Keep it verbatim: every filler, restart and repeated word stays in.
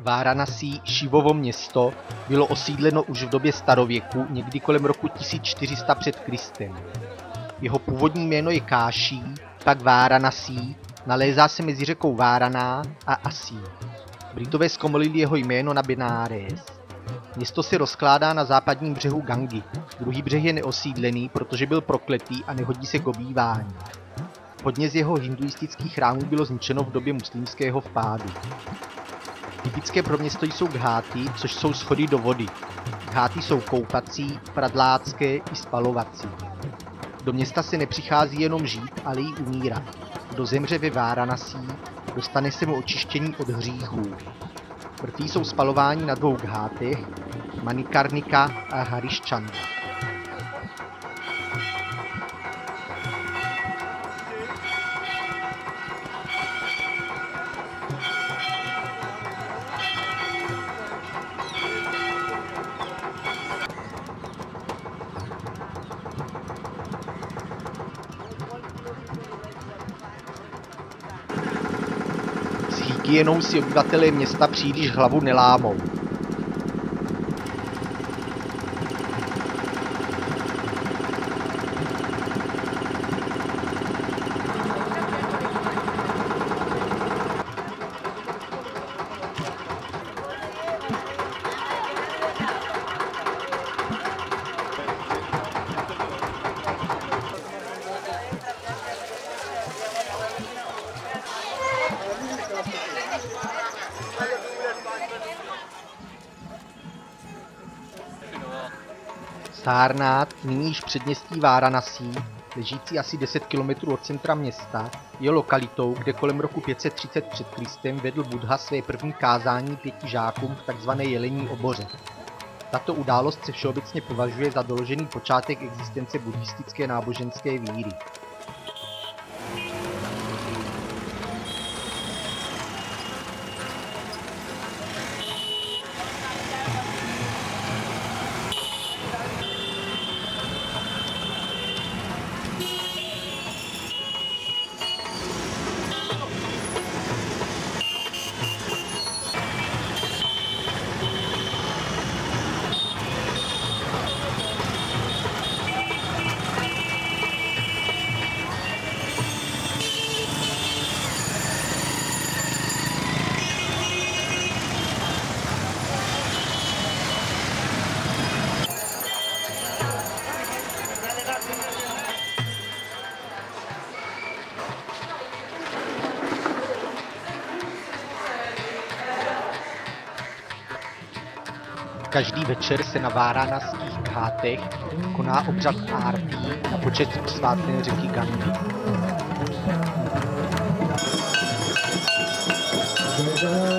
Varanasi, Šivovo město, bylo osídleno už v době starověku, někdy kolem roku tisíc čtyři sta před Kristem. Jeho původní jméno je Káší, pak Varanasi, nalézá se mezi řekou Várana a Así. Britové zkomolili jeho jméno na Benares. Město se rozkládá na západním břehu Gangy. Druhý břeh je neosídlený, protože byl prokletý a nehodí se k obývání. Hodně z jeho hinduistických chrámů bylo zničeno v době muslimského vpádu. Typické pro město jsou gháty, což jsou schody do vody. Gháty jsou koupací, pradlácké i spalovací. Do města se nepřichází jenom žít, ale i umírat. Kdo zemře ve Varanasi, dostane se mu očištění od hříchů. Mrtví jsou spalováni na dvou ghátech, Manikarnika a Harishchandra. Hygienou si obyvatelé města příliš hlavu nelámou. Sárnát, nyní již předměstí Varanasi, ležící asi deset kilometrů od centra města, je lokalitou, kde kolem roku pět set třicet před Kristem vedl Buddha své první kázání pěti žákům v tzv. Jelení oboře. Tato událost se všeobecně považuje za doložený počátek existence buddhistické náboženské víry. Každý večer se na Varanaských ghátech koná obřad ártí na počest posvátné řeky Gangy.